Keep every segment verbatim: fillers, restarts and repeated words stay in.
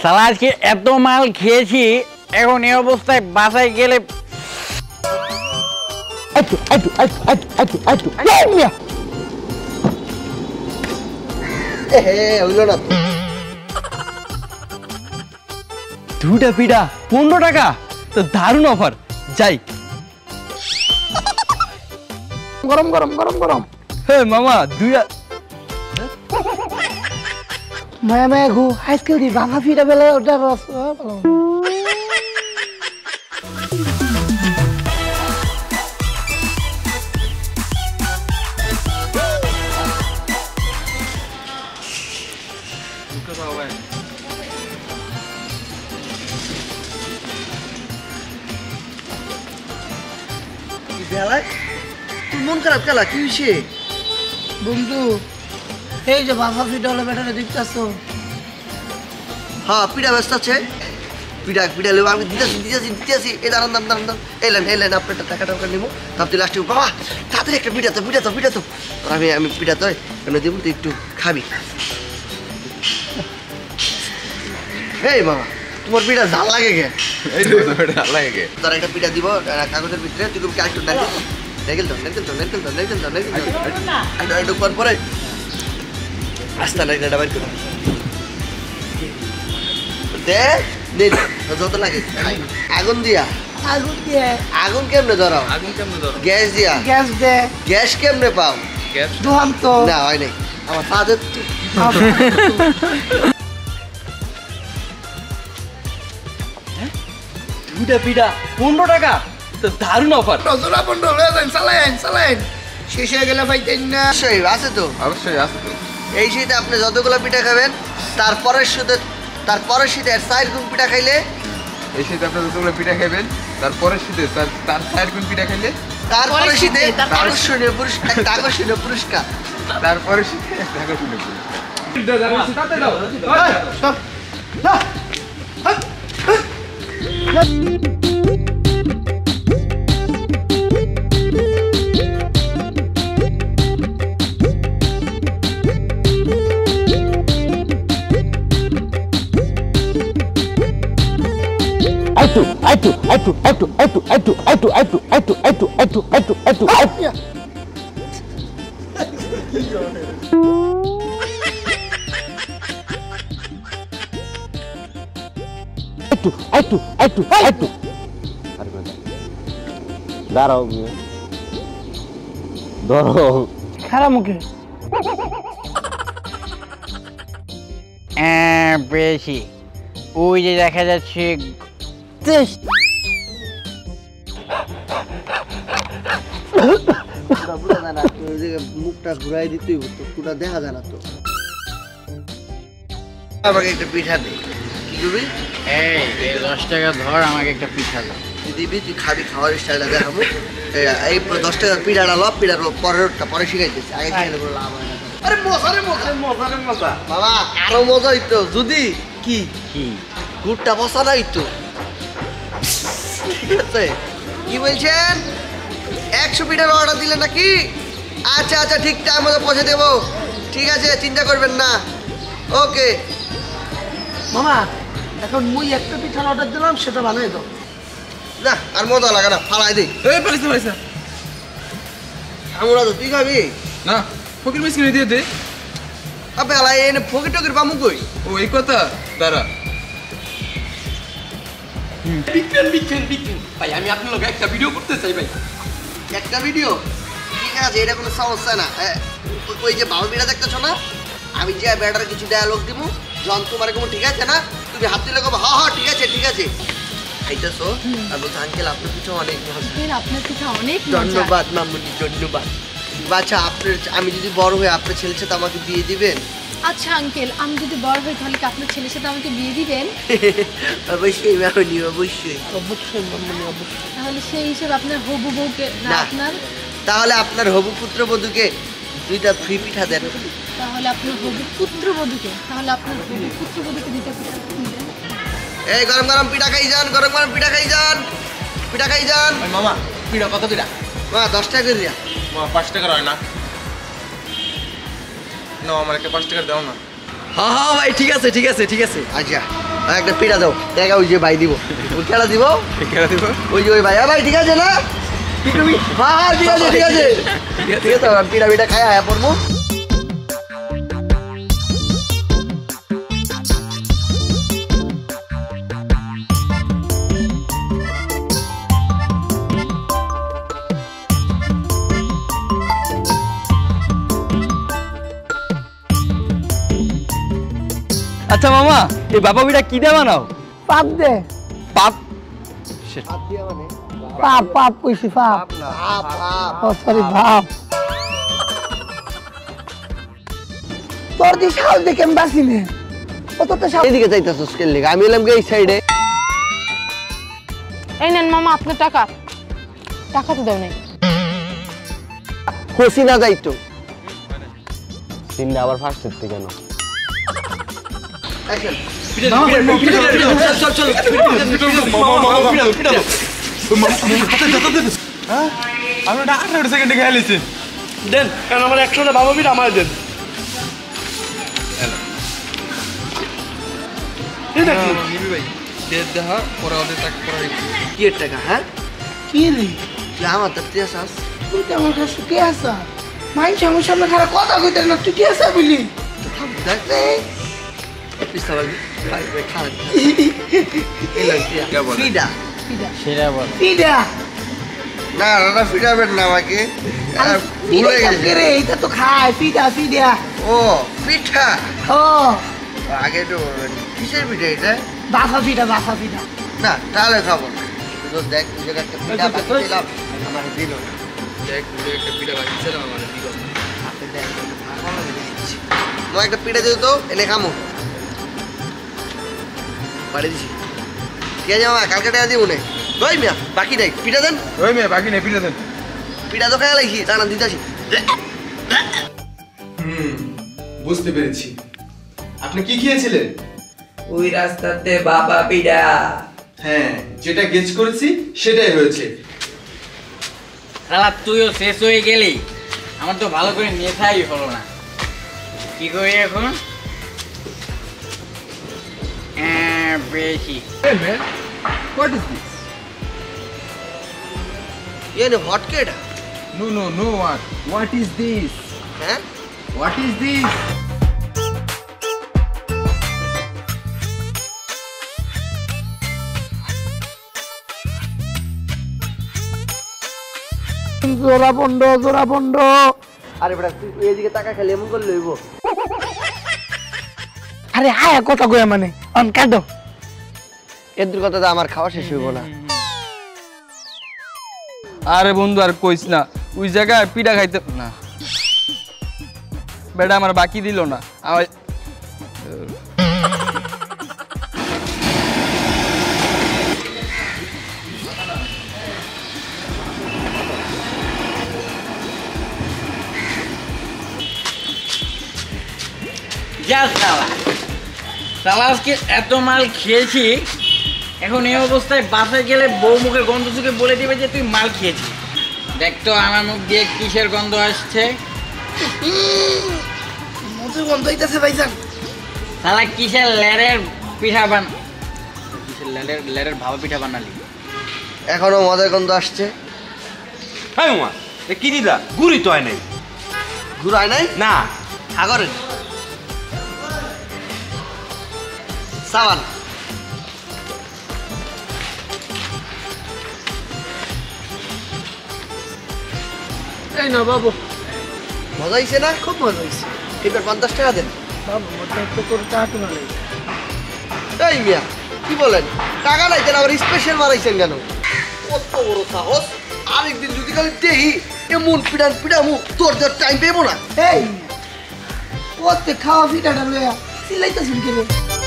শালা আজকে এত মাল খেয়েছি, এখন এই অবস্থায় বাসায় গেলে একটু একটু একটু একটু একটু একটু দুটা পিঠা পনেরো টাকা, তো দারুণ অফার। যাই। গরম গরম গরম গরম। হ্যাঁ মামা দুইটা মায়া মায়া গো আজকাল দি বাবা ফিরা বেলা ওটা রস মন খারাপ খেলা কি হয়েছে বন্ধু? এই যে বাবা ফিটা হলো বেটারে দেখতেছো? হ্যাঁ পিঠা ব্যস্ত আছে, পিঠা পিঠা নেবো আমি দিতেছি দিতেছি দিতেছি এই দাঁড়ান দাঁড়ান দাঁড়ান দাঁড়ান এলেন এলেন আপনার টাকা টাকা নেবো তারপরে লাস্টে বাবা তাড়াতাড়ি একটা পিঠা তো পিঠা তো পিঠা তো আমি আমি পিঠা তো এনে দেবো তুই একটু খাবি। এই মামা তোমার পিঠা ঝাল লাগে গে? ঝাল লাগে গে? তোর একটা পিঠা দিব কাগজের ভিতরে, তুই একটু নারকেল তো নারকেল তো নারকেল তো নারকেল তো নারকেল তো একটু পর পরে আস্তে নারকেলটা বাইর করো দে দে যত লাগে আগুন দিয়া। আগুন দিয়ে? আগুন কেমনে ধরাও? আগুন কেমনে ধরো? গ্যাস দিয়া। গ্যাস দে। গ্যাস কেমনে পাও? গ্যাস দুহাম তো না হয় নাই আমার ফাদের দুটা পিঠা পনেরো টাকা, তো দারুণ অফার। রসুলা বন্ধ হয়ে যান, চালায়েন চালায়েন, শেষ হয়ে গেলে পাইতেন না। সেই আছে তো অবশ্যই আছে তো। এই শীতে আপনি যতগুলো পিঠা খাবেন তারপরের শীতে তারপরের শীতে চার গুণ পিঠা খাইলে, এই শীতে আপনি যতগুলো পিঠা খাবেন তারপরের শীতে তার তার চার গুণ পিঠা খাইলে, তারপরের শীতে আকর্ষণীয় পুরস্কার একটা আকর্ষণীয় পুরস্কার তারপরের শীতে একটা আকর্ষণীয় পুরস্কার। Aitu, aitu, aitu, aitu, aitu, aitu, aitu, aitu, aitu, aitu, aitu, aitu, aitu, aitu. Aitu, aitu, aitu, aitu. দাঁড়াও ধরো খারাপ মুখে বেশি ওই যে দেখা যাচ্ছে মুখটা ঘুরাই দিতেই হতো, পুরা দেখা যায় না তো। আমাকে একটা পিঠা দে। কি করবি? এই দশ টাকা ধর, আমাকে একটা পিঠা দাও। দিবি তুই খাবি, খাওয়ার স্টাইলটা দেখাবো। এই দশ টাকার পিঠাটা লো, পিঠার পরেরটা পরে শিখাইতেছি, আগে শিখাইলে কোনো লাভ হয় না। আরে মজা রে মজা মজা রে মজা বাবা, আরো মজা হইতো যদি কি কি গুড়টা বসা নাই তো। ঠিক আছে কি বলছেন? একশো পিঠার অর্ডার দিলেন নাকি? আচ্ছা আচ্ছা ঠিক টাইম মতো পৌঁছে দেবো, ঠিক আছে চিন্তা করবেন না। ওকে মামা, এখন মুই একটা পিঠার অর্ডার দিলাম, সেটা বানাই দাও। না আর মজা লাগে না, ফালাই দিই। এই পালিস পালিস আমরা তো তুই খাবি না, ফকির মিসকিনে দিয়ে দে। আপনি আলাই এনে ফকির টকির পামু কই? ও এই কথা দাঁড়া। বিজ্ঞান বিজ্ঞান বিজ্ঞান ভাই, আমি আপনার লোক একটা ভিডিও করতে চাই ভাই। একটা ভিডিও? ঠিক আছে, এটা কোনো সমস্যা না। ওই যে বাবা বিড়া দেখতেছো না, আমি যে ব্যাটার কিছু ডায়ালগ দিব, জন তোমার কোনো ঠিক আছে না, তুমি হাত দিলে কবে হ্যাঁ হ্যাঁ ঠিক আছে ঠিক আছে খাইতেছো আর বলছো আঙ্কেল আপনার পিছু অনেক আপনার পিঠা অনেক ধন্যবাদ মামুনি, ধন্যবাদ। বাচ্চা আপনার, আমি যদি বড় হয়ে আপনার ছেলের সাথে আমাকে বিয়ে দিবেন? আচ্ছা আঙ্কেল, আমি যদি বড় হই তাহলে কি আপনার ছেলের সাথে আমাকে বিয়ে দিবেন? অবশ্যই মামুনি, অবশ্যই অবশ্যই মামুনি, অবশ্যই। তাহলে সেই হিসেবে আপনার হবু বউকে না না। আপনার তাহলে আপনার হবু পুত্র বধূকে দুইটা ফ্রি পিঠা দেন। তাহলে আপনার হবু পুত্রবধূকে তাহলে আপনার হবু পুত্রবধূকে দিতে পিঠা দিবেন। এই গরম গরম পিঠা খাই যান, গরম গরম পিঠা খাই যান, পিঠা খাই যান। মামা পিঠা কত পিঠা? মা দশ টাকা করে দিয়া। মা পাঁচ টাকার হয় না? না আমার একটা পাঁচ টাকার দাও না। হ্যাঁ হ্যাঁ ভাই, ঠিক আছে ঠিক আছে ঠিক আছে। আচ্ছা আর একটা পিঠা দাও টাকা ওই যে ভাই দিব ওই খেলা দিব খেলা দিব ওই যে ওই ভাই ভাই ঠিক আছে না হ্যাঁ হ্যাঁ ঠিক আছে ঠিক আছে ঠিক আছে পিঠা পিঠা খাই আয়া পড়বো আচ্ছা মামা এই বাবা বিটা কি দিয়ে বানাও পাপ দে পাপ হাত দিয়া মানে পাপ পাপ কইছি পাপ আপ আপ ও সরি ভাপ তোর দি সাহস দেখে আমি বাঁচি নে কতটা সাহস এইদিকে যাইতাছস কেন লিগা আমি এলাম এই সাইডে এই নেন মামা আপনার টাকা টাকা তো দাও নাই খুশি না যাইতো তিনটা আবার ফার্স্ট হতে কেন অ্যাকশন আমরা আঠারো সেকেন্ডে খেলেছি দেন কারণ আমার একশোটা বাবা বিটা আমার দেন নিবি ভাই ডেট দেখা পরে ওদের টাকা পরে কি এর টাকা হ্যাঁ কি রে তুই আমার তাতে আসাস তুই তো আমার কাছে কে আসা মাইন আমার সামনে খারাপ কথা কইতে না তুই কে আসা বলি দেখ পিস্তা বাগি ভাই ভাই খান এলাম কি বলে? ফিডা সেটা বল পিডা না না ফিডা বেট না আমাকে ভুলে গেছি রে এটা তো খায় পিডা পিডা ও পিঠা ও আগে তো কিসের পিঠা এটা বাফা পিডা বাফা পিডা না তাহলে খাবো না তো দেখ তুই যে একটা পিঠা বানিয়েছিলাম আমার দিল না দেখ তুই একটা পিঠা বানিয়েছিলাম আমার দিল হাতে দেখ নো একটা পিঠা দিও তো এনে খামো পাড়ে দিছি ঠিক আছে মামা কালকে টাকা দিব নে ওই মিয়া বাকি নাই পিঠা দেন ওই মেয়ে বাকি নেই পিঠা দেন পিঠা তো খাইয়া লাগছি দাঁড়ান দিতেছি হুম বুঝতে পেরেছি আপনি কি খেয়েছিলেন ওই রাস্তাতে বাবা পিডা হ্যাঁ যেটা গেস করেছি সেটাই হয়েছে শালা তুইও শেষ হয়ে গেলি আমার তো ভালো করে নেশাই হলো না কি করি এখন হ্যাঁ পেয়েছি Hey man, what is this? ইয়ে নে হট কে এটা No, no, no, what? What is this? হ্যাঁ What is this? জোড়া বন্ড জোড়া বন্ড আরে বেটা তুই এইদিকে টাকা খেলে এমন করে লইব আরে আয়া কথা কইয়া মানে অন কাটো এর কথাটা আমার খাওয়া শেষ হইব না আরে বন্ধু আর কইস না ওই জায়গায় পিঠা খাইতে না বেটা আমার বাকি দিল না আমার যা শালা শালা আজকে এত মাল খেয়েছি এখন এই অবস্থায় বাসায় গেলে বউ মুখের গন্ধ শুকে বলে দিবে যে তুই মাল খেয়েছিস দেখ তো আমার মুখ দিয়ে কিসের গন্ধ আসছে মধুর গন্ধ হইতাছে ভাইজান শালা কিসের লেরের পিঠা বান কিসের লেরের লেরের ভাবা পিঠা বানালি এখনো মদের গন্ধ আসছে হ্যাঁ মা কি দিলা গুড়ি তো হয় নাই ঘুরায় নাই না সাগরের সাবান এই না বাবু মজা হয়েছে না খুব মজা হয়েছে এবার পঞ্চাশ টাকা দেন বাবু মোটা একটু করে টাকা না লাগে এই মিয়া কি বলেন টাকা নাই কেন আবার স্পেশাল মারাইছেন কেন কত বড় সাহস আরেকদিন যদি খালি দেই এমন পিড়ান পিড়ামু তোর তোর টাইম পেবো না এই ওতে খাওয়া পিঠাটা লইয়া সিলাইতাছিস কি রে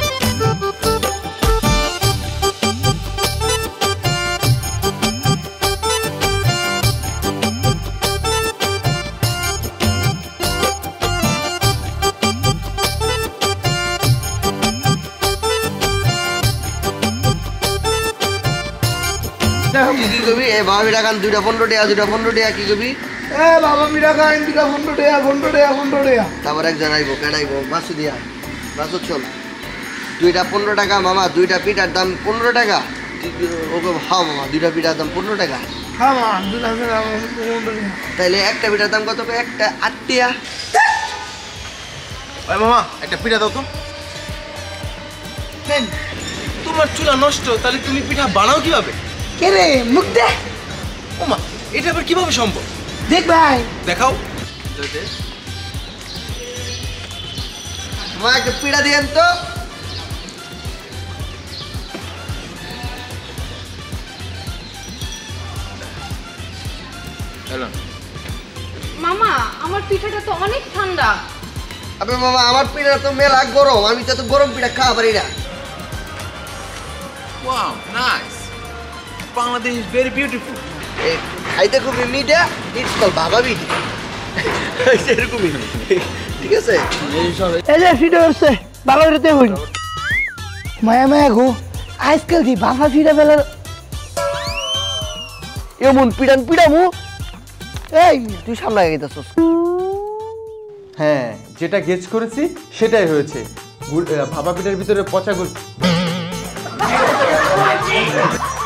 কি কবি এ বাবা টাকা দুইটা পনেরো টাকা দুইটা পনেরো টাকা কি কবি এ বাবা মিরা খাইন দুটা বন্ধ দেয়া বন্ধ দেয়া বন্ধ দেয়া তারপর একজন আইবো কেডাইবো বাসু দিয়া বাসু চল দুইটা পনেরো টাকা মামা, দুইটা পিঠার দাম পনেরো টাকা। ওকে হ্যাঁ মামা, দুইটা পিঠার দাম পনেরো টাকা। হ্যাঁ মামা দুইটা পিঠার দাম পনেরো টাকা। তাইলে একটা পিঠার দাম কত? একটা আটটিয়া। ওই মামা একটা পিঠা দাও তো। তোমার চুলা নষ্ট, তাহলে তুমি পিঠা বানাও কিভাবে? কে রে মুখ দে। ওমা, এটা আবার কিভাবে সম্ভব? দেখ ভাই দেখাও। মা একটা পিঠা দিয়েন তো। মামা আমার পিঠাটা তো অনেক ঠান্ডা। আবে মামা আমার পিঠা তো মেলা গরম, আমি তো এত গরম পিঠা খাওয়া পারি না। Wow, nice. Bangladesh is very beautiful. এ, খাইতে খুবই মিঠা, ইটস কল বাবা বিটি। এরকমই ঠিক আছে। এই যে ফিডে হচ্ছে ভালো রেতে হইল মায়া মায়া গো আজকাল দি বাফা ফিডা ফেলার এমন পিড়ান পিড়ামু। এই তুই সামনে আগে গেছিস। হ্যাঁ, যেটা গেস করেছি সেটাই হয়েছে। ভাপা পিঠার ভিতরে পচা গুড়।